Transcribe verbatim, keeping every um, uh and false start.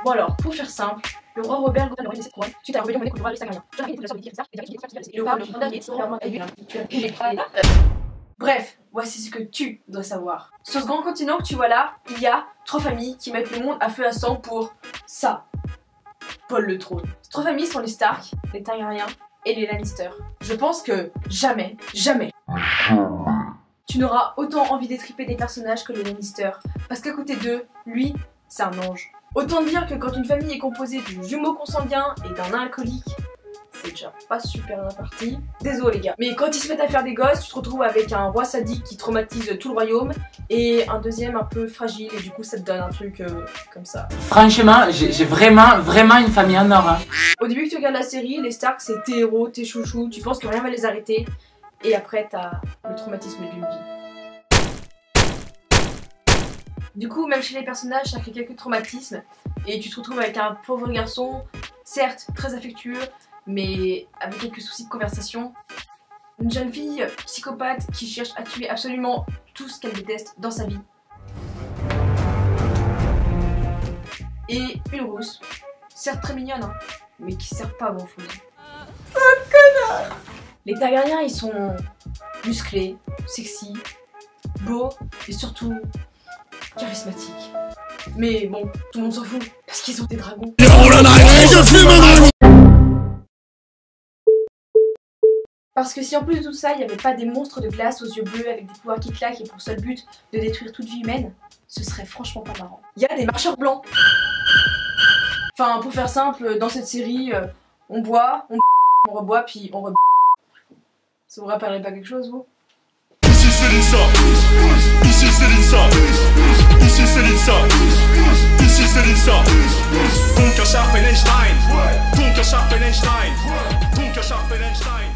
Bon alors, pour faire simple, le roi Robert Gouverne aurait laissé couronne suite à la rébellion menée contre le roi Alexandrien. Je rappelle la sortie et le roi Bref, voici ce que tu dois savoir. Sur ce grand continent que tu vois là, il y a trois familles qui mettent le monde à feu à sang pour ça. Paul le trône. Ces trois familles sont les Stark, les Targaryens et les Lannister. Je pense que jamais, jamais, tu n'auras autant envie d'étriper des personnages que les Lannister. Parce qu'à côté d'eux, lui, c'est un ange. Autant dire que quand une famille est composée du jumeau consanguin et d'un nain alcoolique, c'est déjà pas super bien parti. Désolé les gars. Mais quand ils se mettent à faire des gosses, tu te retrouves avec un roi sadique qui traumatise tout le royaume et un deuxième un peu fragile et du coup ça te donne un truc euh, comme ça. Franchement, j'ai vraiment, vraiment une famille en or. Hein. Au début que tu regardes la série, les Stark c'est tes héros, tes chouchous, tu penses que rien va les arrêter et après t'as le traumatisme d'une vie. Du coup, même chez les personnages, ça crée quelques traumatismes et tu te retrouves avec un pauvre garçon, certes très affectueux, mais avec quelques soucis de conversation. Une jeune fille psychopathe qui cherche à tuer absolument tout ce qu'elle déteste dans sa vie. Et une rousse, certes très mignonne, hein, mais qui sert pas à grand chose. Oh connard! Les Targaryens ils sont musclés, sexy, beaux et surtout charismatiques. Mais bon, tout le monde s'en fout, parce qu'ils ont des dragons. Parce que si en plus de tout ça, il n'y avait pas des monstres de glace aux yeux bleus avec des pouvoirs qui claquent et pour seul but de détruire toute vie humaine, ce serait franchement pas marrant. Il y a des marcheurs blancs. Enfin, pour faire simple, dans cette série, euh, on boit, on on reboit, puis on re... Ça vous rappellerait pas quelque chose, vous? Ici c'est Lisa, ici c'est Lisa, ici c'est Lisa, ici c'est Lisa. Donc un Scharfenstein, donc un Scharfenstein, donc un Scharfenstein.